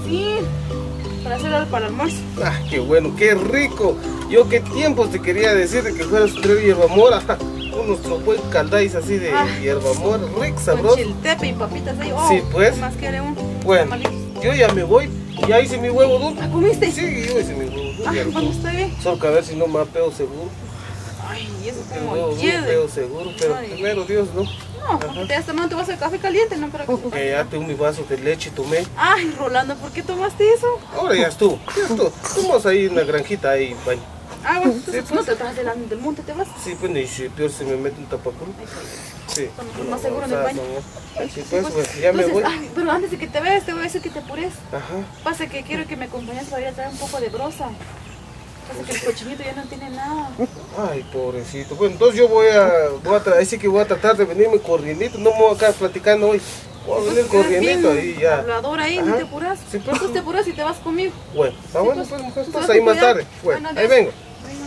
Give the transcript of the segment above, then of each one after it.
Sí, para hacer algo para el almuerzo. Ah, qué bueno, qué rico. Yo qué tiempo te quería decir de que fueras a traer hierbamora. Unos buen caldáis así de hierbamora, rico, sabroso. Con chiltepe y papitas ahí. Sí, pues. ¿Qué más quiere uno? Bueno, yo ya me voy. Ya hice mi huevo duro. ¿Ah, comiste? Sí, yo hice mi huevo duro. Cuando está bien. Solo que a ver si no me apeo seguro. Ay, y eso El como huevo duro hiede. apeo seguro, pero primero Dios, ¿no? No, porque te has tomado tu vaso de café caliente, no creo que... Que ya tengo mi vaso de leche, tomé. Ay, Rolando, ¿por qué tomaste eso? Ahora ya estuvo, ya estuvo. Fuimos ahí en una granjita ahí, baño. Ah, bueno, entonces Sí, pues. no te vas del monte, ¿te vas? Sí, pues, y si peor se me mete un tapaculo. Sí. Estamos más seguros en el baño. Sí, pues, ya me voy. Ay, pero antes de que te veas, te voy a decir que te apures. Ajá. Pasa que quiero que me acompañes para ir a traer un poco de brosa. Pasa que el cochinito ya no tiene nada. Ay, pobrecito. Bueno, entonces yo voy a así que voy a tratar de venirme corriendito. No me voy a quedar platicando hoy. Voy a venir corriendito ahí ya. Hablador ahí, no te apuras. Sí, pues. Entonces te apuras y te vas conmigo. Bueno, está Sí, bueno, pues. pues, mujer. Entonces, Entonces ahí más cuidado. tarde. Bueno, ahí adiós. vengo.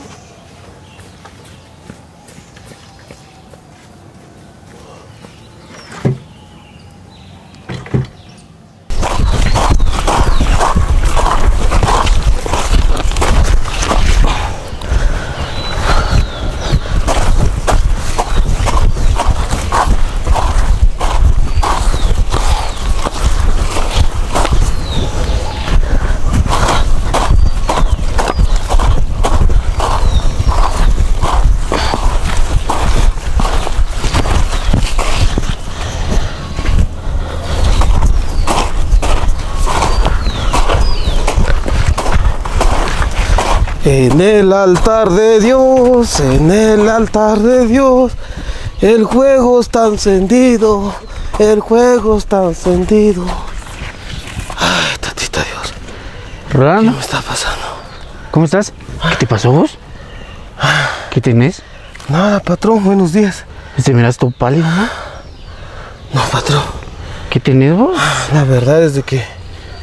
En el altar de Dios, en el altar de Dios, el juego está encendido, el juego está encendido. Ay, tatita Dios, ¿qué Rolando, me está pasando? ¿cómo estás? ¿Qué te pasó vos? ¿Qué tenés? Nada, patrón, buenos días. Te miras todo pálido, ¿no? No, patrón, ¿Qué tenés vos? la verdad es de que...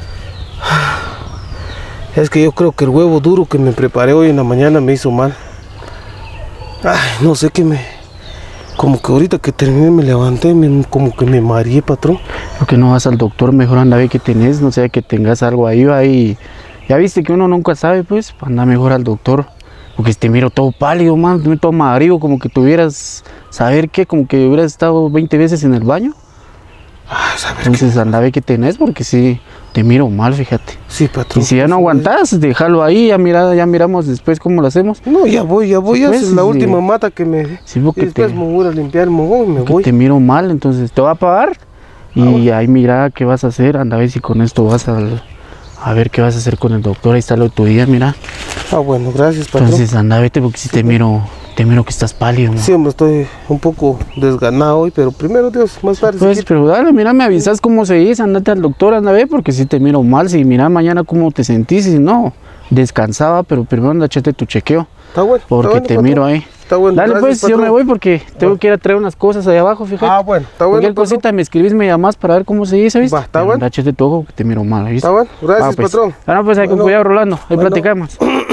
Es que yo creo que el huevo duro que me preparé hoy en la mañana me hizo mal. Ay, no sé qué me... Como que ahorita que terminé me levanté, como que me mareé, patrón. ¿Por qué no vas al doctor? Mejor anda a ver qué tenés, no sea que tengas algo ahí. Ya viste que uno nunca sabe, pues, anda mejor al doctor. Porque te miro todo pálido, man, te miro todo amarillo, como que tuvieras, saber qué, como que hubieras estado 20 veces en el baño. Ay, ¿saber Entonces anda a ver qué tenés, porque sí, te miro mal, fíjate. Sí, patrón. Y si ya no aguantas, déjalo ahí, ya miramos después cómo lo hacemos. No, ya voy, Sí, ya pues, es la sí. última mata que me... Sí, porque y después me voy a limpiar el mogón y me que voy. te miro mal, entonces te va a pagar y bueno. ahí mira qué vas a hacer, anda a ver si con esto vas a ver qué vas a hacer con el doctor, ahí está lo de tu día, mira. Ah, bueno, gracias, patrón. Entonces anda, vete porque si te miro que estás pálido, man. Sí, hombre, estoy un poco desganado hoy, pero primero Dios, más tarde. Pues, sí. pero dale, mira, me avisas cómo se dice, andate al doctor, anda a ver, porque si te miro mal, si mira mañana cómo te sentís, y no, descansaba, pero primero anda, échate tu chequeo, Está bueno. porque está bueno, te patrón. miro ahí. Está bueno, Dale, gracias, pues, yo patrón. me voy porque tengo que ir a traer unas cosas allá abajo, fíjate. Ah, bueno, está bueno. Cualquier patrón. cosita me escribís, me llamás para ver cómo se dice, ¿viste? Va, está Pero bueno. anda, échate tu ojo que te miro mal, ¿viste? Está bueno, gracias, pues. patrón. Ahora pues hay con Bueno, cuidado, Rolando, ahí bueno. platicamos.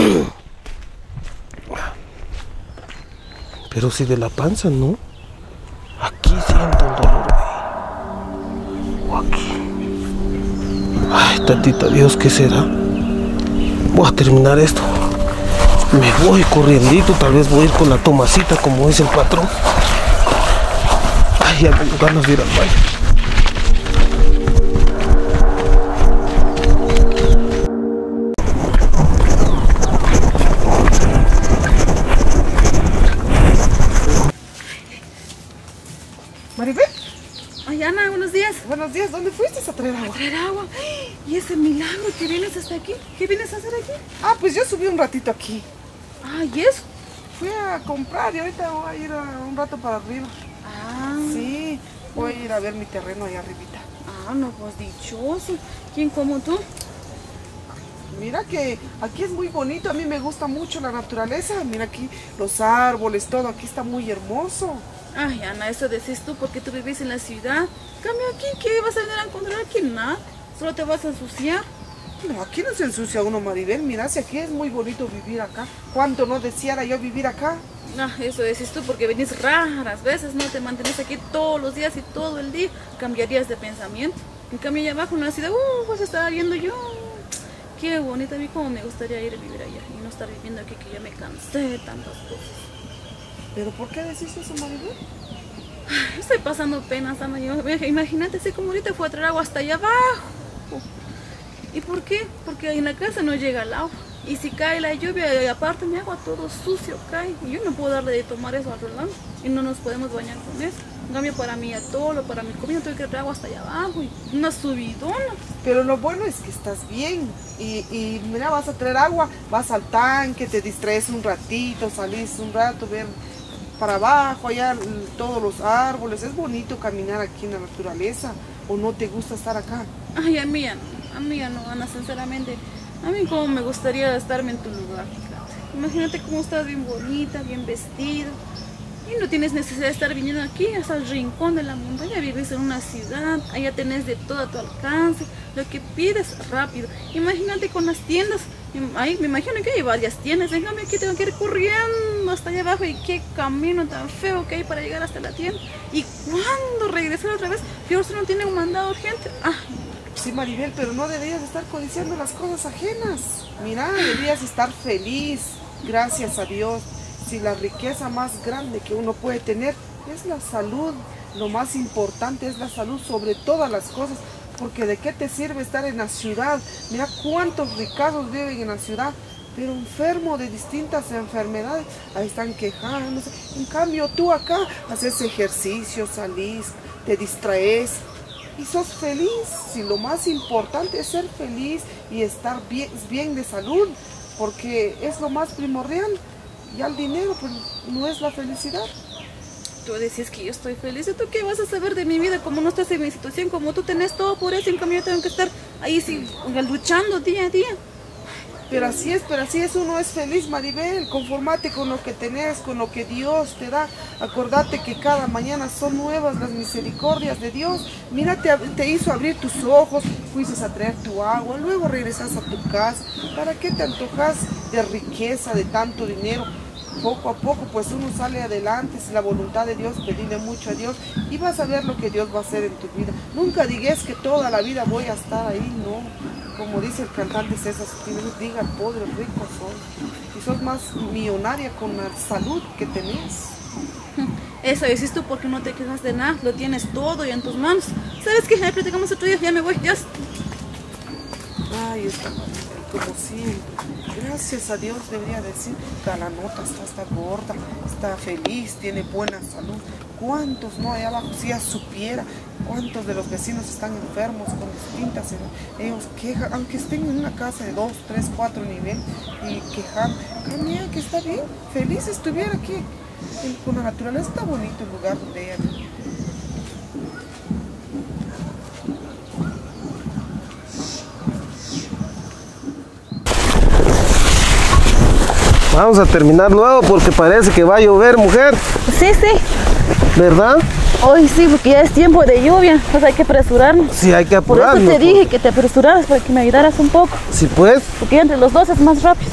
Pero si de la panza, ¿no? Aquí siento el dolor, güey. O aquí. Ay, tantita Dios, ¿qué será? Voy a terminar esto. Me voy corriendito, tal vez voy a ir con la Tomasita, como dice el patrón. Ay, ya tengo ganas de ir al baño. Maribel. Ay, Ana, buenos días. Buenos días, ¿dónde fuiste a traer agua? Traer agua. ¿Y ese milagro que vienes hasta aquí? ¿Qué vienes a hacer aquí? Ah, pues yo subí un ratito aquí. Ah, ¿y eso? Fui a comprar y ahorita voy a ir un rato para arriba. Ah, Sí, voy a ir a ver mi terreno allá arribita. no, pues dichoso. ¿Quién como tú? Mira que aquí es muy bonito, a mí me gusta mucho la naturaleza. Mira aquí los árboles, todo, aquí está muy hermoso. Ay, Ana, eso decís tú porque tú vivís en la ciudad. Cambio aquí, ¿qué vas a venir a encontrar aquí? Nada. Solo te vas a ensuciar. No, aquí no se ensucia uno, Maribel. Mira, si aquí es muy bonito vivir acá. ¿Cuánto no deseara yo vivir acá? Eso decís tú porque venís raras veces, no te mantenés aquí todos los días y todo el día. Cambiarías de pensamiento. En cambio allá abajo en la ciudad, vas a estar viendo yo. qué bonito. A mí como me gustaría ir a vivir allá y no estar viviendo aquí, que ya me cansé de tantas cosas. ¿Pero por qué decís eso, Maribel? Estoy pasando penas, Ana. Imagínate si como ahorita fue a traer agua hasta allá abajo. ¿Y por qué? Porque en la casa no llega el agua. Y si cae la lluvia, y aparte mi agua todo sucio cae. Y yo no puedo darle de tomar eso a Rolando. Y no nos podemos bañar con eso. En cambio, para mi atolo, para mi comida, tengo que traer agua hasta allá abajo. Y una subidona. Pero lo bueno es que estás bien. Y mira, vas a traer agua, vas al tanque, te distraes un ratito, salís un rato, ver para abajo, allá todos los árboles. Es bonito caminar aquí en la naturaleza. ¿O no te gusta estar acá? Ay, a mí ya no, Ana, sinceramente. A mí como me gustaría estarme en tu lugar, fíjate. Imagínate cómo estás bien bonita, bien vestida. Y no tienes necesidad de estar viniendo aquí hasta el rincón de la montaña. Vives en una ciudad, allá tenés de todo a tu alcance. Lo que pides rápido. Imagínate con las tiendas. Ahí me imagino que hay varias tiendas. En cambio aquí tengo que ir corriendo hasta allá abajo. Y qué camino tan feo que hay para llegar hasta la tienda. Y cuando regresar otra vez, peor si no tiene un mandado urgente. Sí, Maribel, pero no deberías estar codiciando las cosas ajenas. Mira, deberías estar feliz, gracias a Dios. Si la riqueza más grande que uno puede tener es la salud, lo más importante es la salud sobre todas las cosas. Porque ¿de qué te sirve estar en la ciudad? Mira cuántos ricazos viven en la ciudad, pero enfermos de distintas enfermedades. Ahí están quejándose. En cambio, tú acá haces ejercicio, salís, te distraes. Y sos feliz, si lo más importante es ser feliz y estar bien de salud, porque es lo más primordial. Ya el dinero pues, no es la felicidad. Tú decís que yo estoy feliz. ¿Y tú qué vas a saber de mi vida? Como no estás en mi situación, como tú tenés todo por eso, en cambio yo tengo que estar ahí luchando día a día. Pero así es, uno es feliz, Maribel. Conformate con lo que tenés, con lo que Dios te da. Acordate que cada mañana son nuevas las misericordias de Dios. Mira, te hizo abrir tus ojos, fuiste a traer tu agua, luego regresas a tu casa. ¿Para qué te antojas de riqueza, de tanto dinero? Poco a poco, pues uno sale adelante, es la voluntad de Dios, pedirle mucho a Dios y vas a ver lo que Dios va a hacer en tu vida. Nunca digas que toda la vida voy a estar ahí, no. Como dice el cantante César, diga, pobre, rico soy. Y sos más millonaria con la salud que tenés. Eso decís tú porque no te quejas de nada, lo tienes todo y en tus manos. ¿Sabes qué? Ahí platicamos otro día, ya me voy, ya. Ay, esta Maribel, como siempre. Gracias a Dios debería decir, la nota está gorda, está feliz, tiene buena salud. ¿Cuántos no allá abajo? Si ya supiera cuántos de los vecinos están enfermos con distintas, ellos quejan, aunque estén en una casa de 2, 3, 4 niveles y quejan, mira que está bien, feliz estuviera aquí. Con la naturaleza está bonito el lugar donde ella vive. Vamos a terminar luego porque parece que va a llover, mujer. Sí. ¿Verdad? Hoy sí, porque ya es tiempo de lluvia, pues hay que apresurarnos. Sí, hay que Por apurarnos. eso te dije que te apresuraras para que me ayudaras un poco. Sí, pues. Porque entre los dos es más rápido.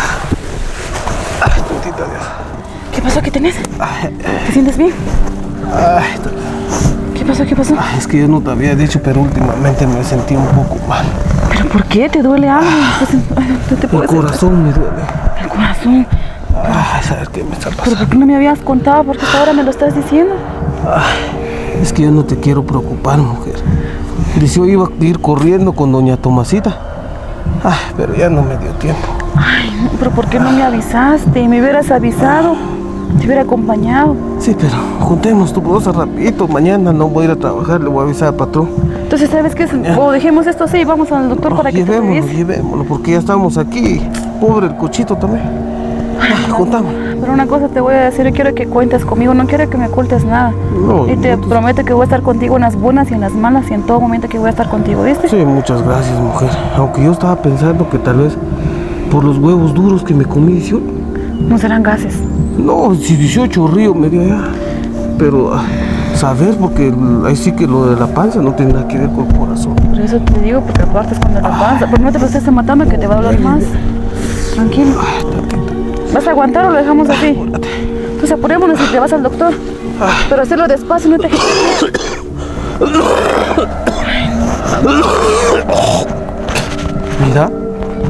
Ay, tontita Dios. ¿Qué pasó? ¿Qué tenés? ¿Te sientes bien? Ay, ¿Qué pasó? Ay, es que yo no te había dicho, pero últimamente me sentí un poco mal. ¿Pero por qué? ¿Te duele algo? ¿No te El puedes corazón me duele. El corazón. Ay, ¿sabes qué me está ¿Pero pasando? por qué no me habías contado? Porque hasta ahora me lo estás diciendo. Ay, es que yo no te quiero preocupar, mujer. Dice, yo iba a ir corriendo con doña Tomasita. Ay, pero ya no me dio tiempo. Ay, pero ¿por qué no me avisaste? Me hubieras avisado. Te hubiera acompañado. Sí, pero juntemos tu bolsa rapidito. Mañana no voy a ir a trabajar, le voy a avisar al patrón. Entonces, ¿sabes qué? O dejemos esto así y vamos al doctor para que te revise. Llevémoslo, porque ya estamos aquí. Pobre el cochito también. Juntamos. Pero una cosa te voy a decir, yo quiero que cuentes conmigo, no quiero que me ocultes nada. No, Y te prometo que voy a estar contigo en las buenas y en las malas y en todo momento que voy a estar contigo, ¿viste? Sí, muchas gracias, mujer. Aunque yo estaba pensando que tal vez por los huevos duros que me comí 18. No serán gases. No, si 18 ríos me dio ya. Pero saber, porque ahí sí que lo de la panza no tiene nada que ver con el corazón. Por eso te digo, porque aparte es cuando la panza, pero no te lo estés matando que te va a doler más. Tranquilo. ¿Vas a aguantar o lo dejamos así? Entonces apurémonos y te vas al doctor. Pero hacerlo despacio, no te agites. Mira,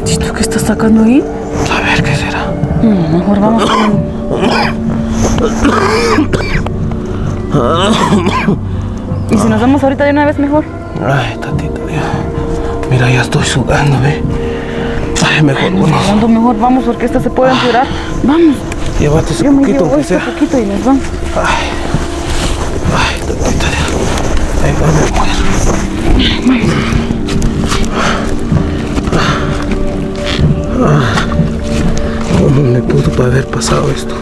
¿Esto qué estás sacando ahí? A ver qué será. Mejor vamos ¿Y si nos vamos ahorita de una vez mejor? Ay, tatito, ya. Mira, ya estoy sudando, ve. Ay, mejor vamos. Sudando mejor vamos porque esta se puede empeorar. Vamos. Llévate ese Yo me poquito, llevo aunque este sea. poquito y nos vamos. Ay, tatita, ya. Ay, no me muero. ¿Cómo me pudo haber pasado esto?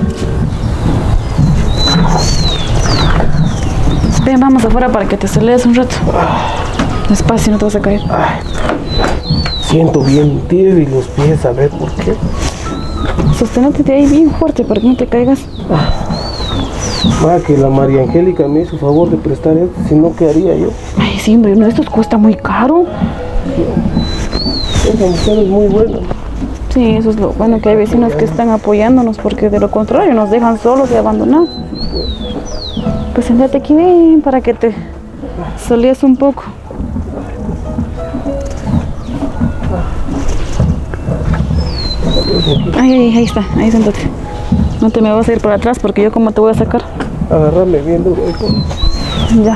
Ven, vamos afuera para que te solees un rato. Despacio, no te vas a caer. Ay, siento bien débil los pies, a ver por qué. Sosténete de ahí bien fuerte para que no te caigas. Que la María Angélica me hizo favor de prestar esto, si no, ¿qué haría yo? Ay, sí, hombre, uno de estos cuesta muy caro. Esa mujer es muy buena. Sí, eso es lo bueno, que hay vecinos que están apoyándonos, porque de lo contrario nos dejan solos y abandonados. Pues siéntate aquí bien para que te solíes un poco. Ahí está, ahí siéntate. No te me vas a ir para atrás porque yo como te voy a sacar. Agárrame bien duro. Ya.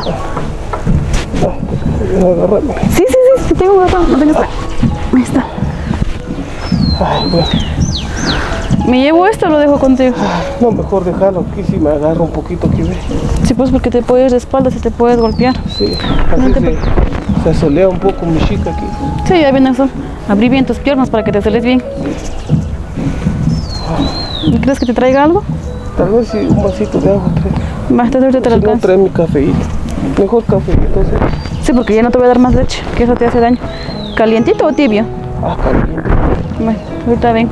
Agárrame. Sí, tengo agarrado, no tengas. Ahí está. Ay, bueno. ¿Me llevo esto o lo dejo contigo? No, mejor dejarlo aquí si me agarro un poquito aquí, ve. Sí, pues porque te puedes ir de espaldas y te puedes golpear. Sí, No así te se solea un poco mi chica aquí. Sí, ya viene el sol. Abrí bien tus piernas para que te soles bien. ¿Y crees que te traiga algo? Tal vez sí, un vasito de agua trae. Va, ahorita te lo Si no, alcanzo. trae mi cafeíto. Mejor cafeíto, ¿sí? Sí, porque ya no te voy a dar más leche, que eso te hace daño. ¿Calientito o tibio? Caliente. Bueno, ahorita ven.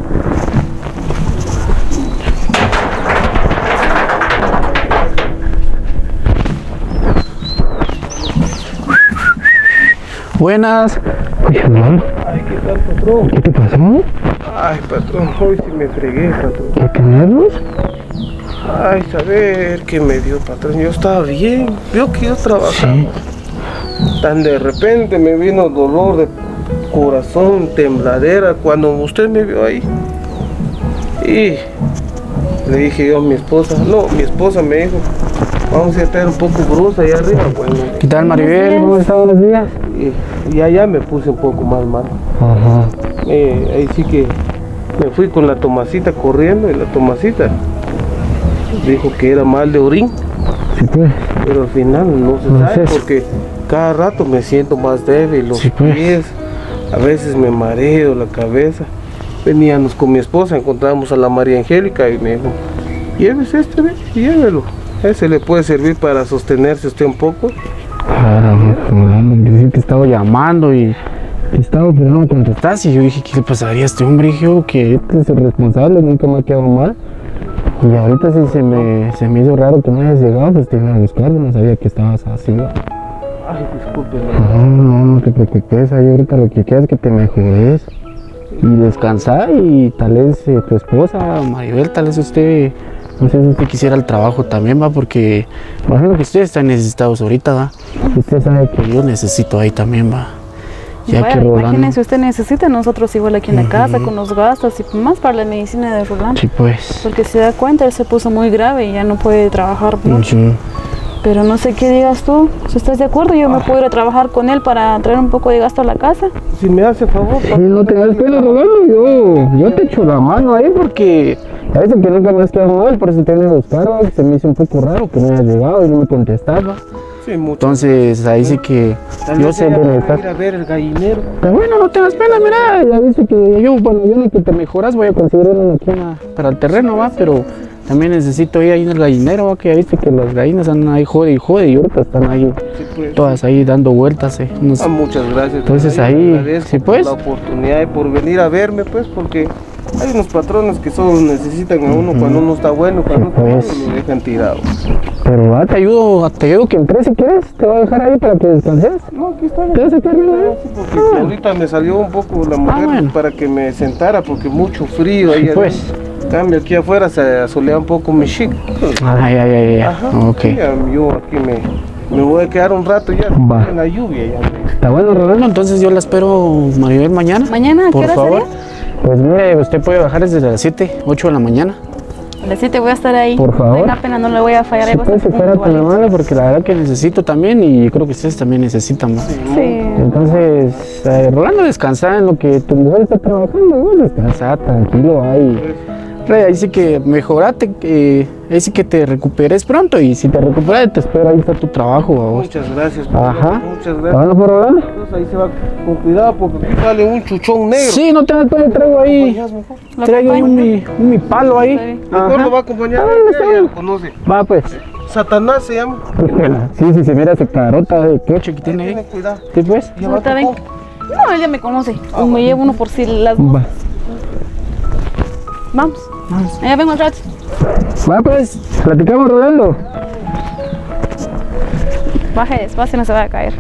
Buenas. Ay, ¿qué tal, patrón? ¿Qué te pasó? Ay, patrón, hoy sí me fregué, patrón. ¿Qué tenemos? Ay, saber qué me dio, patrón. Yo estaba bien, vio que yo trabajaba. Sí. Tan de repente me vino dolor de corazón, tembladera, cuando usted me vio ahí. Y le dije yo a mi esposa, mi esposa me dijo, vamos a estar un poco brusa allá arriba. Bueno, ¿Qué tal, Maribel? ¿Cómo están? Buenos días. y allá me puse un poco más mal. Ajá. Ahí sí que me fui con la Tomasita corriendo, y la Tomasita dijo que era mal de orín, Sí, pues. pero al final no se No sabe sé. porque cada rato me siento más débil, los Sí, pues. pies, a veces me mareo la cabeza. Veníamos con mi esposa, encontramos a la María Angélica y me dijo, llévese este, ve, llévelo, ese le puede servir para sostenerse usted un poco. Yo te estaba llamando y estaba, pero no me contestaste. Y yo dije, ¿qué le pasaría a este hombre? Dije, yo, que este es el responsable, nunca me ha quedado mal. Y ahorita sí se me hizo raro que no hayas llegado, pues te iba a buscar, no sabía que estabas así. Ay, disculpe. No te preocupes, ahí ahorita lo que quieras es que te mejores y descansar, y tal vez tu esposa, Maribel, tal vez usted, no sé si usted quisiera el trabajo también, va, porque imagino que ustedes están necesitados ahorita, va. Usted sabe que yo necesito ahí también, va. Ya Vaya, que Rolando. imagínense, usted necesita, nosotros igual aquí en la casa con los gastos y más para la medicina de Rolando. Sí, pues. Porque se da cuenta, él se puso muy grave y ya no puede trabajar mucho. Ujú. Pero no sé qué digas tú, si estás de acuerdo, yo me puedo ir a trabajar con él para traer un poco de gasto a la casa. Si me hace favor, Sí, no te das pena, Rolando, yo te echo la mano ahí porque a veces que nunca me has quedado mal, por eso te vengo a buscar, ¿va? Se me hizo un poco raro que no hayas llegado y no me contestaba. sí, mucho. Entonces ahí sí que Tal yo vez sé ella dónde va a estás. ir a ver el gallinero. Pero bueno, no tengas pena, mira, ya viste que yo, bueno, yo ni que te mejoras voy a conseguir una aquí para el terreno, va, pero también necesito ir ahí en el gallinero, va, que ya viste que las gallinas andan ahí jode y jode y ahorita están ahí Sí, pues. todas ahí dando vueltas, Muchas gracias. Entonces Ay, ahí, le agradezco sí, por pues. la oportunidad y por venir a verme, pues, porque hay unos patrones que solo necesitan a uno cuando uno está bueno, cuando Sí, uno está pues. bueno, lo dejan tirado. Pero va, te ayudo que entres si quieres, te voy a dejar ahí para que descanses. No, aquí está. ¿Te vas a quedar bien ahí? Sí, porque ahorita me salió un poco la mujer bueno. para que me sentara, porque mucho frío ahí. Pues. En cambio, aquí afuera se asolea un poco mi chic. Ay, Ajá. ok. Sí, yo aquí me voy a quedar un rato ya Va. en la lluvia. Ya. Está bueno, Rolando, entonces yo la espero, Maribel, mañana. ¿Mañana? ¿A qué por hora favor. sería? Pues mire, usted puede bajar desde las 7, 8 de la mañana. A las 7 voy a estar ahí. Por favor. Venga, pena, no le voy a fallar. Sí, pues espérate, mi hermano, porque la verdad que necesito también y creo que ustedes también necesitan más. Sí. Entonces, Rolando, descansa en lo que tu mujer está trabajando, ¿no? Descansa, tranquilo, ahí. Ahí sí que mejorate, ahí sí que te recuperes pronto y si te recuperas te espero, ahí está tu trabajo. ¿Vos? Muchas gracias. Ajá. Muchas gracias. ¿Bueno por Rolando? Entonces ahí se va con cuidado porque aquí sale un chuchón negro. Sí, no te traigo ahí. Lo Traigo ahí acompaño. mi palo ahí. Mejor lo va a acompañar. Ah, Ya, ya lo conoce. Va pues. Satanás se llama. Sí, sí, se mira esa carota de coche que tiene ahí. Tiene cuidado. Sí, pues. No, está bien. No, él ya me conoce. Me llevo uno por si las... Va. Vamos. Vamos. Allá vengo al rato. Va pues. Platicamos, Rolando. Baje despacio, no se va a caer.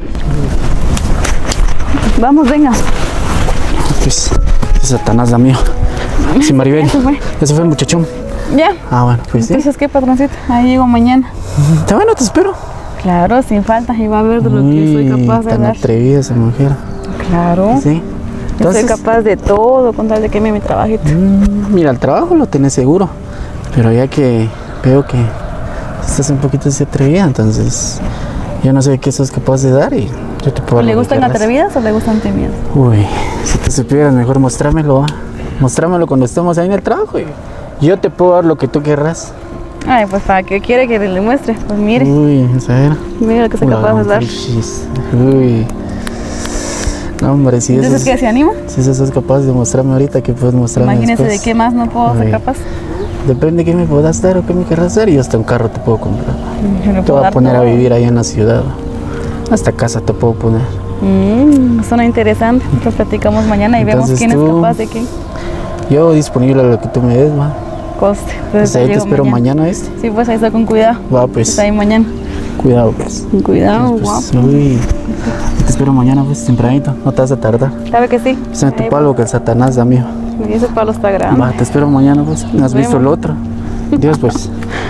Vamos, venga. Pues, ese Satanás da mío. Sí, Maribel. Eso fue. Ese fue el muchachón. Ya. Ah, bueno, pues sí. Entonces, ¿qué, patroncito? Ahí llego mañana. Está bueno, te espero. Claro, sin falta. Y va a ver de lo que soy capaz de tan dar. atrevida esa mujer. Claro. Sí. Yo soy Entonces, capaz de todo con tal de que mi trabajito. mira, el trabajo lo tenés seguro. Pero ya que veo que estás un poquito así atrevida, entonces yo no sé qué sos capaz de dar y yo te puedo dar ¿Le lo que gustan quieras. atrevidas o le gustan tímidas? Uy, si te supieras, mejor mostrámelo. Mostrámelo cuando estemos ahí en el trabajo y yo te puedo dar lo que tú querrás. Ay, pues para qué quiere que le muestre. Pues mire, Uy, a ver. mire lo que soy capaz de dar. Uy. No, hombre, si Entonces, eso ¿qué? ¿Se anima? si eso sos capaz de mostrarme ahorita, ¿qué puedes mostrarme Imagínese después? de qué más no puedo ser Uy. capaz. Depende de qué me puedas dar o qué me querrás dar y yo hasta un carro te puedo comprar. Yo le Te puedo voy a dar poner a todo. vivir ahí en la ciudad. Hasta casa te puedo poner. Suena interesante. Lo platicamos mañana y vemos Entonces quién es tú- capaz de qué. Yo disponible a lo que tú me des, va. Coste. Pues ahí te llego espero mañana, ¿viste? Sí, pues ahí está con cuidado. Va, pues. Está ahí mañana. Cuidado, pues. Con cuidado, Pues, guapo. uy. Te espero mañana, pues, tempranito. No te vas a tardar. Sabe que sí. Pues en tu Ahí palo que el Satanás da mío. va. Y ese palo está grande. Va, te espero mañana, pues. ¿No has visto vemos. el otro? Dios, pues.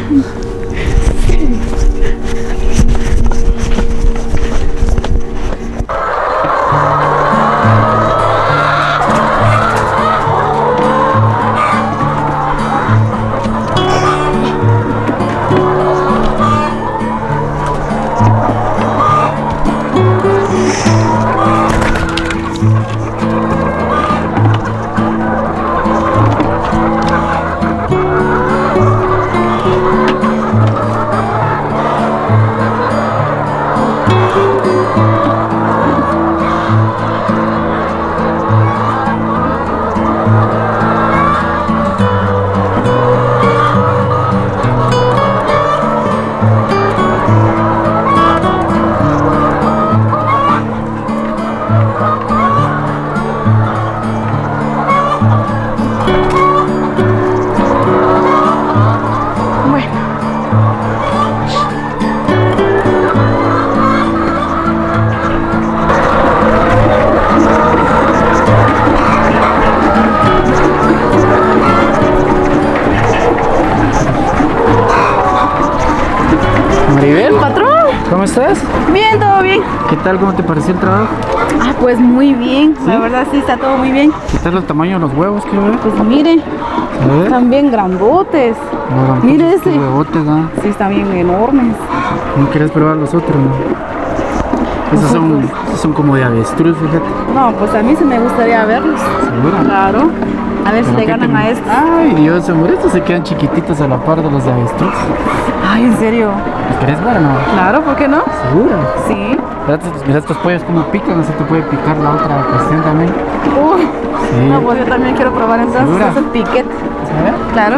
Maribel, ¿Patrón? ¿cómo estás? Bien, todo bien. ¿Qué tal? ¿Cómo te pareció el trabajo? Ah, pues muy bien. La verdad sí está todo muy bien. ¿Qué tal el tamaño de los huevos? ¿Qué ver? Pues mire, A ver. están bien grandotes. No, Mire tus ese. huevotes, ¿no? Sí, están bien enormes. ¿No quieres probar los otros? No? Esos son como de avestruz, fíjate. No, pues a mí sí me gustaría verlos. ¿Segura? Claro. A ver si Pero le ¿qué ganan te- a estos. Ay, Dios, hombre, estos se quedan chiquititos a la par de los de avestruz. Ay, ¿en serio? ¿Los querés ver o no? Claro, ¿por qué no? ¿Segura? Sí. Mira estos pollos como pican, así te puede picar la otra cuestión también. Uy. Sí. No, pues yo también quiero probar entonces ¿Segura? ese piquete. A ver. Claro.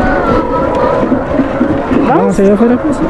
Vamos allá afuera, pues.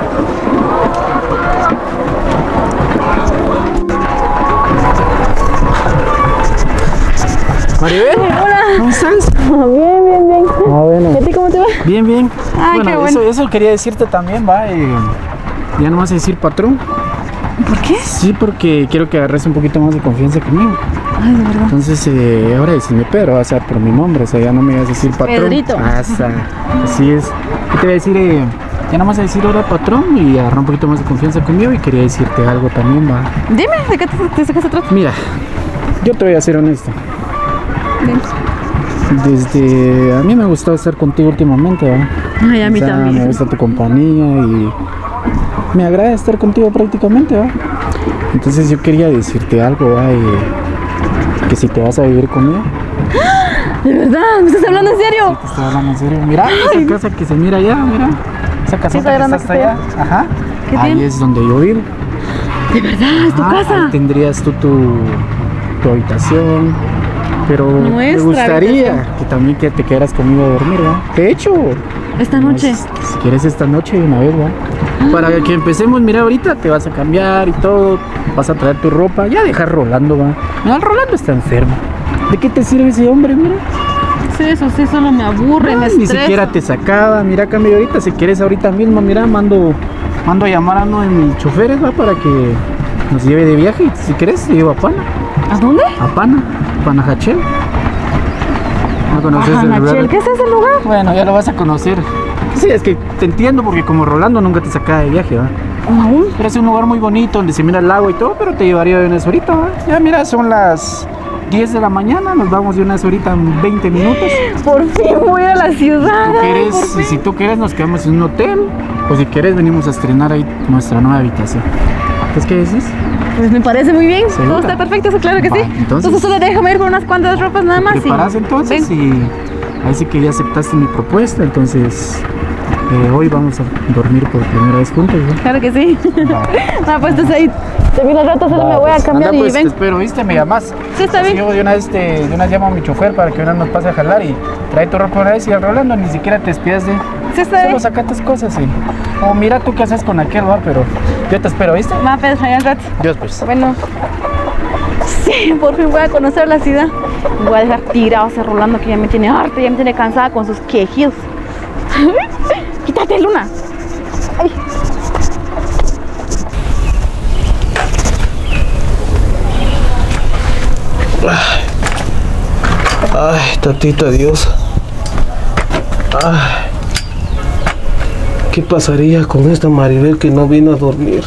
Maribel, Hola. ¿cómo estás? Bien, bien, bien. Ah, bueno. ¿Y a ti cómo te va? Bien, bien. Ay, qué bueno. Eso quería decirte también, va. Ya no vas a decir patrón. ¿Por qué? Sí, porque quiero que agarres un poquito más de confianza conmigo. Ay, de verdad. Entonces, ahora decime Pedro, va a ser por mi nombre, o sea, ya no me vas a decir patrón. Pedrito. Así es. ¿Qué te voy a decir? Ya nada más a decir hola patrón y agarrar un poquito más de confianza conmigo y quería decirte algo también, va. Dime, ¿de qué se trata? Mira, yo te voy a ser honesto. Dime. Desde... A mí me ha gustado estar contigo últimamente, ¿va? Ay, a mí también. Me gusta tu compañía y me agrada estar contigo prácticamente, ¿va? Entonces yo quería decirte algo, ¿va? Que si te vas a vivir conmigo. ¿De verdad? ¿Me estás hablando en serio? Sí, te estoy hablando en serio. Mira, esa casa que se mira allá, mira. Esa casita que está hasta allá. Ajá. Ahí tiene? es donde yo vivo. ¿De verdad? ¿Es tu casa? Ahí tendrías tú tu habitación. Pero me Nuestra gustaría habitación. que también que te quedaras conmigo a dormir, ¿va? De hecho, Esta noche. si quieres esta noche de una vez, ¿va? Para que empecemos, mira, ahorita te vas a cambiar y todo, vas a traer tu ropa, ya dejar Rolando, ¿va? No, el Rolando está enfermo. ¿De qué te sirve ese hombre, mira? Sí, eso sí, solo me aburre, me Ni estresa. siquiera te sacaba, mira, cambio ahorita, si quieres ahorita mismo, mira, mando a llamar a uno de mis choferes, ¿va? Para que nos lleve de viaje y si quieres te llevo a Pana. ¿A dónde? A Panajachel. ¿No conoces el lugar? Panajachel, ¿qué es ese lugar? Bueno, ya lo vas a conocer. Sí, es que te entiendo porque como Rolando nunca te sacaba de viaje, ¿va? Aún. Pero es un lugar muy bonito donde se mira el lago y todo, pero te llevaría de una horita, ¿va? Ya mira, son las 10 de la mañana, nos vamos de una horita en 20 minutos. Por fin voy a la ciudad. ¿Tú quieres? Si tú quieres nos quedamos en un hotel, o si quieres venimos a estrenar ahí nuestra nueva habitación. Entonces, ¿qué decís? Pues me parece muy bien. ¿Segura? Todo está perfecto, eso claro que Va, sí. entonces Solo déjame ir por unas cuantas ropas nada más. ¿Te preparas entonces? Ven. Y ahí sí que ya aceptaste mi propuesta, entonces hoy vamos a dormir por primera vez juntos, ¿no? Claro que sí. Va. Pues entonces ahí te vi al rato, solo me voy a Pues, cambiar anda, y pues, ven. te espero, ¿viste? Me llamas. Sí, está Así bien. yo de una vez llamo a mi chofer para que una nos pase a jalar y trae tu ropa una vez y al Rolando ni siquiera te despidas de... Sí, está Solo bien. saca tus cosas y... O mira tú qué haces con aquel, ¿va? Pero yo te espero, ¿viste? Va, Pedro, allá al rato. Dios, pues. Bueno. Sí, por fin voy a conocer la ciudad. Voy a dejar tirado ese Rolando que ya me tiene harta, ya me tiene cansada con sus quejidos. Quítate, Luna. Ay. Ay, tatita Dios. Ay. ¿Qué pasaría con esta Maribel que no vino a dormir?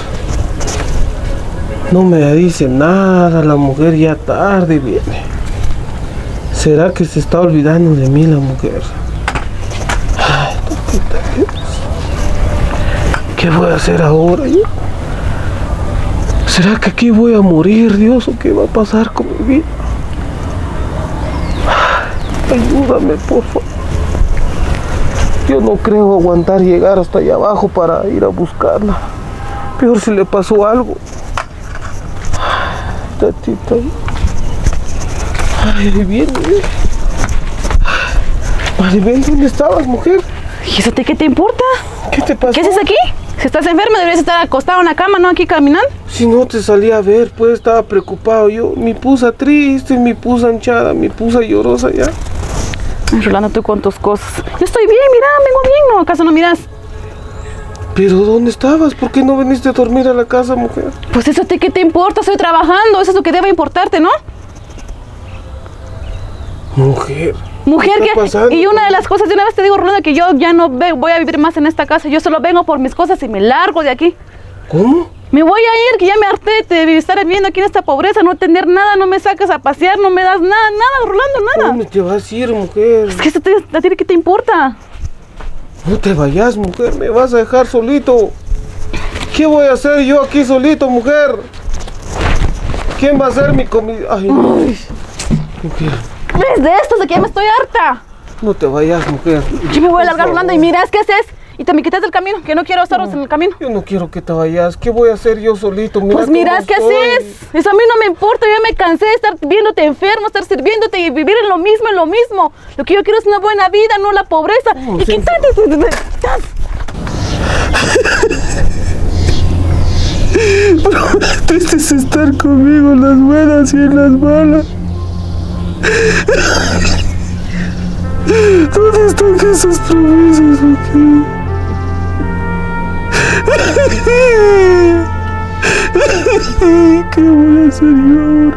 No me dice nada, la mujer ya tarde viene. ¿Será que se está olvidando de mí la mujer? Ay, tatita Dios. ¿Qué voy a hacer ahora yo? ¿Será que aquí voy a morir, Dios, o qué va a pasar con mi vida? Ayúdame, por favor. Yo no creo aguantar llegar hasta allá abajo para ir a buscarla. Peor si le pasó algo. Tatita. Ay, ahí viene. Maribel, ¿dónde estabas, mujer? ¿Y eso qué te importa? ¿Qué te pasó? ¿Qué haces aquí? Si estás enferma deberías estar acostado en la cama, no aquí caminando. Si no te salí a ver, pues estaba preocupado yo. Mi pusa triste, mi pusa hinchada, mi pusa llorosa ya. Ay, Rolando, tú con tus cosas. Yo estoy bien, mira, vengo bien, ¿no? ¿Acaso no miras? ¿Pero dónde estabas? ¿Por qué no viniste a dormir a la casa, mujer? Pues eso qué te importa, estoy trabajando, eso es lo que debe importarte, ¿no? Mujer. Mujer, ¿Qué está pasando? y una de las cosas, de una vez te digo, Rolando, que yo ya no voy a vivir más en esta casa, yo solo vengo por mis cosas y me largo de aquí. ¿Cómo? Me voy a ir, que ya me harté de estar viviendo aquí en esta pobreza, no tener nada, no me sacas a pasear, no me das nada, Rolando, nada. ¿Dónde te vas a ir, mujer? Es que eso a ti qué te importa. No te vayas, mujer, me vas a dejar solito. ¿Qué voy a hacer yo aquí solito, mujer? ¿Quién va a hacer mi comida? Ay, no. Mujer, ¿Ves de esto? De que ya me estoy harta. no te vayas, mujer. Yo me voy a Por largar, Rolando, y favor. miras, ¿qué haces? Y te me quitas del camino, que no quiero estaros en el camino. Yo no quiero que te vayas. ¿Qué voy a hacer yo solito? Mira Pues cómo miras, ¿qué estoy. haces? Eso a mí no me importa, yo ya me cansé de estar viéndote enfermo, estar sirviéndote y vivir en lo mismo, en lo mismo. Lo que yo quiero es una buena vida, no la pobreza. No, y sí, quítate. Prometiste estar conmigo en las buenas y en las malas. ¿Dónde están esas promesas, mujer? ¿Qué voy a hacer yo ahora?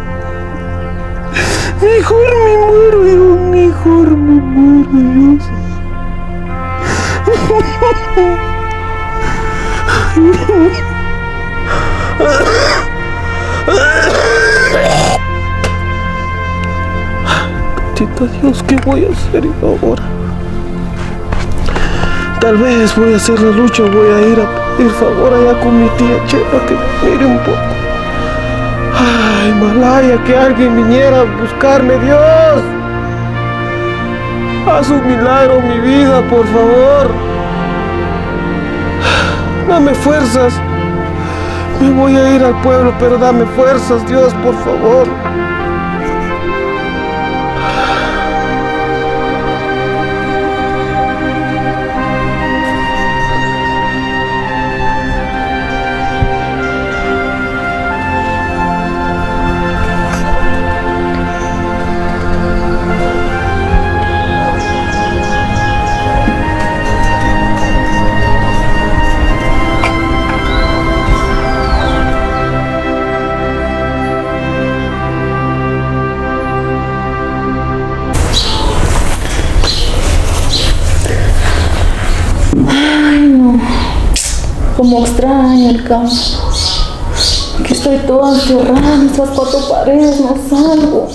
Mejor me muero yo, mejor me muero Dios. Tita Dios, ¿qué voy a hacer yo ahora? Tal vez voy a hacer la lucha, voy a ir a pedir favor allá con mi tía Chepa que me mire un poco. Ay, Malaya, que alguien viniera a buscarme, Dios. Haz un milagro en mi vida, por favor. Dame fuerzas. Me voy a ir al pueblo, pero dame fuerzas, Dios, por favor. Como extraño el campo, que estoy toda encerrada en estas 4 paredes, no salgo.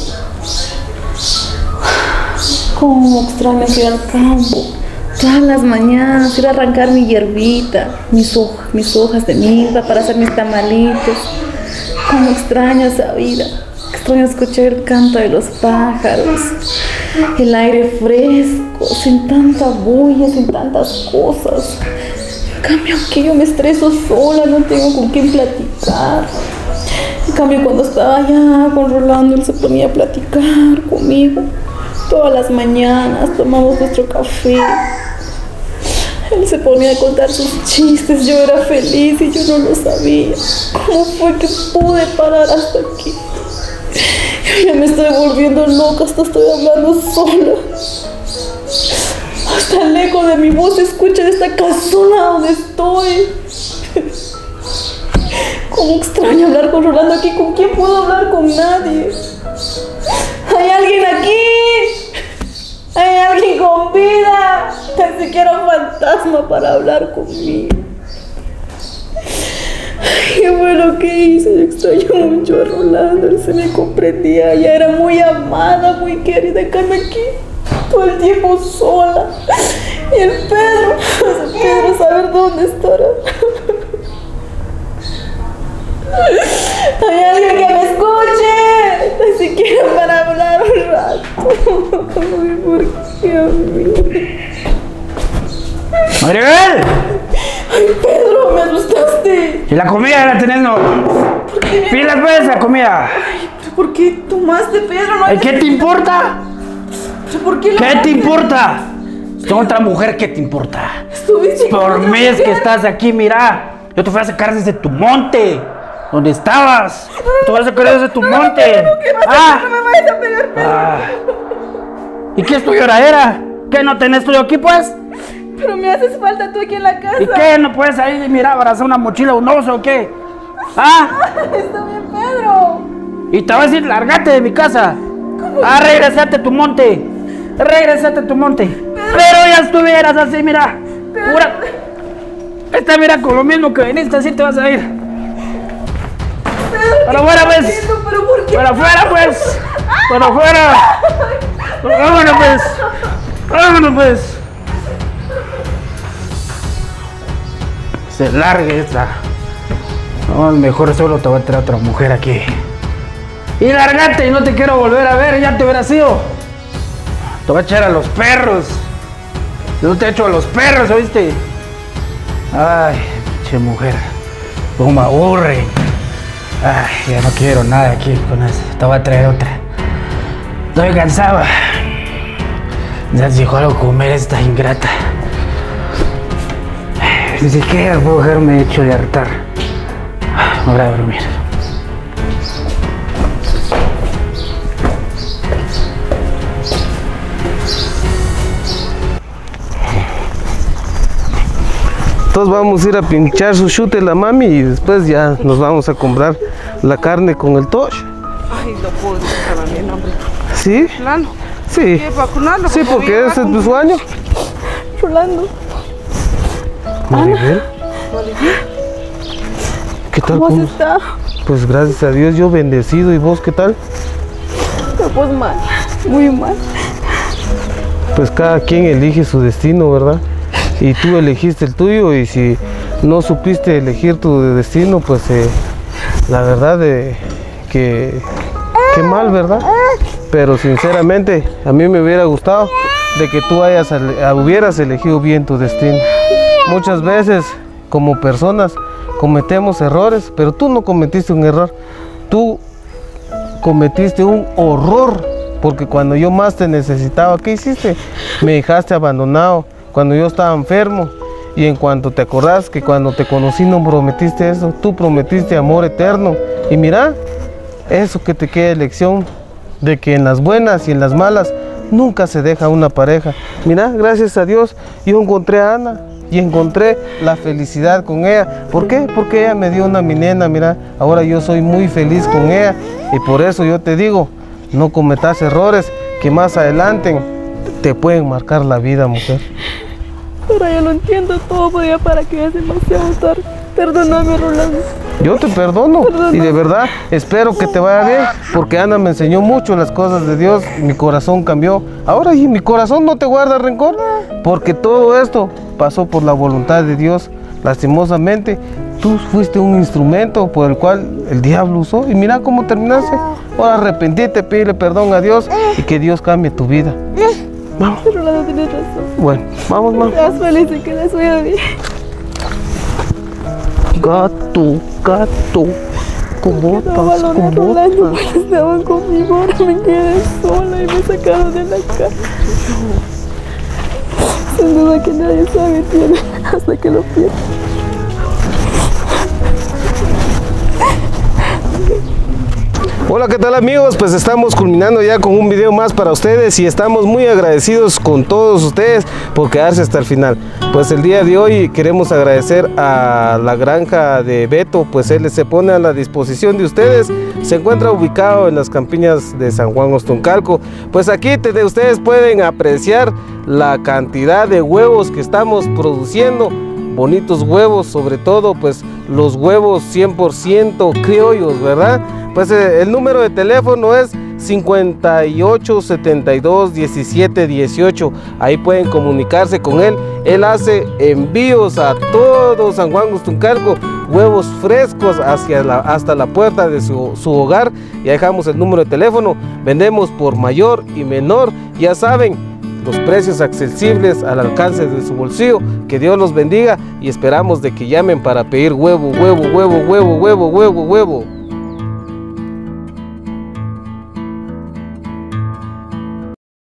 Como extraño ir al campo, todas las mañanas, ir a arrancar mi hierbita, mis hojas de mirra para hacer mis tamalitos. Como extraño esa vida, extraño escuchar el canto de los pájaros, el aire fresco, sin tanta bulla, sin tantas cosas. En cambio aquí yo me estreso sola, no tengo con quién platicar. En cambio cuando estaba allá con Rolando, él se ponía a platicar conmigo. Todas las mañanas tomamos nuestro café. Él se ponía a contar sus chistes, yo era feliz y yo no lo sabía. ¿Cómo fue que pude parar hasta aquí? Yo ya me estoy volviendo loca, hasta estoy hablando sola. Hasta el eco de mi voz se escucha de esta casona donde estoy. Cómo extraño hablar con Rolando aquí. ¿Con quién puedo hablar? Con nadie. ¿Hay alguien aquí? ¿Hay alguien con vida? Tan siquiera un fantasma para hablar conmigo. ¿Qué fue lo que hice? Yo extraño mucho a Rolando. Él se me comprendía. Ella era muy amada, muy querida. En cambio aquí todo el tiempo sola. Y el Pedro, Pedro, saber dónde estará. Hay alguien que me escuche, ni siquiera para hablar un rato. Ay, ¿por qué a mí? ¡Maribel! Ay, Pedro, me asustaste. ¿Y la comida la tenés, no? Pila pues la comida. Ay, ¿por qué tomaste, Pedro? No hay... ¿Qué te importa? ¿Por qué ¿Qué te importa? Tengo otra mujer, ¿qué te importa? Estuviste Por mes que estás aquí, mira. Yo te fui a sacar desde tu monte. ¿Dónde estabas? Te voy a sacar desde tu monte. No me vayas a pegar, Pedro. ¿Y qué es tu lloradera? ¿Qué no tenés tuyo aquí, pues? Pero me haces falta tú aquí en la casa. ¿Y qué? ¿No puedes salir y mira, abrazar una mochila, un oso o qué? Está bien, Pedro. Y te vas a decir, lárgate de mi casa. Regresate a tu monte. Regresate a tu monte. Pero ya estuvieras así, mira. Pura. Esta mira con lo mismo que viniste, así te vas a ir. Para afuera, pues. ¿Pero por qué? Para afuera, pues. Para afuera. Vámonos, pues. Vámonos, pues. Se largue esta. No, mejor solo te voy a traer otra mujer aquí. Y lárgate, y no te quiero volver a ver, ya te hubieras ido. Te voy a echar a los perros. Yo te echo a los perros, ¿oíste? Ay, che mujer. Cómo me aburre. Ay, ya no quiero nada aquí con eso. Te voy a traer otra. Estoy cansado. Ya dijo algo comer esta ingrata. Ni siquiera la mujer me ha hecho de hartar. Me voy a dormir. Entonces vamos a ir a pinchar su chute la mami y después ya nos vamos a comprar la carne con el tosh. Ay, no puedo dejar bien, hombre. ¿Sí? Rolando. Sí. ¿Qué, vacunarlo? Sí, porque ese es tu sueño. Rolando. Maribel. ¿Qué tal? ¿Cómo has estado? Pues gracias a Dios, yo bendecido. ¿Y vos qué tal? Pues mal, muy mal. Pues cada quien elige su destino, ¿verdad? Y tú elegiste el tuyo, y si no supiste elegir tu destino, pues la verdad que mal, ¿verdad? Pero sinceramente a mí me hubiera gustado de que tú hubieras elegido bien tu destino. Muchas veces como personas cometemos errores, pero tú no cometiste un error, tú cometiste un horror, porque cuando yo más te necesitaba, ¿qué hiciste? Me dejaste abandonado cuando yo estaba enfermo. Y en cuanto te acordás que cuando te conocí no prometiste eso, tú prometiste amor eterno. Y mira, eso que te queda lección de que en las buenas y en las malas nunca se deja una pareja. Mira, gracias a Dios yo encontré a Ana y encontré la felicidad con ella. ¿Por qué? Porque ella me dio mi nena. Mira, ahora yo soy muy feliz con ella, y por eso yo te digo, no cometas errores que más adelante te pueden marcar la vida, mujer. Ahora ya lo entiendo todo, pero ya para que es demasiado tarde. Perdóname, Rolando. Yo te perdono, y de verdad espero que te vaya bien, porque Ana me enseñó mucho las cosas de Dios, mi corazón cambió. Ahora y mi corazón no te guarda rencor, porque todo esto pasó por la voluntad de Dios. Lastimosamente, tú fuiste un instrumento por el cual el diablo usó, y mira cómo terminaste. Ahora arrepentirte, pídele perdón a Dios y que Dios cambie tu vida. Vamos. Rolando, tienes razón. Bueno, vamos, mamá. Estás feliz y que les vaya bien. Gato, ¿cómo estás? ¿Cómo Rolando, pues estaban conmigo, ahora me quedé sola y me sacaron de la casa. Sin duda que nadie sabe tiene hasta que lo pierda. Hola, ¿qué tal, amigos? Pues estamos culminando ya con un video más para ustedes, y estamos muy agradecidos con todos ustedes por quedarse hasta el final. Pues el día de hoy queremos agradecer a la granja de Beto, pues él se pone a la disposición de ustedes. Se encuentra ubicado en las campiñas de San Juan Ostuncalco. Pues aquí ustedes pueden apreciar la cantidad de huevos que estamos produciendo. Bonitos huevos, sobre todo pues los huevos 100% criollos, ¿verdad? Pues el número de teléfono es 58 72 17 18. Ahí pueden comunicarse con él. Él hace envíos a todo San Juan Ostuncalco, huevos frescos hasta la puerta de su hogar. Y dejamos el número de teléfono. Vendemos por mayor y menor, ya saben, los precios accesibles al alcance de su bolsillo. Que Dios los bendiga, y esperamos de que llamen para pedir huevo.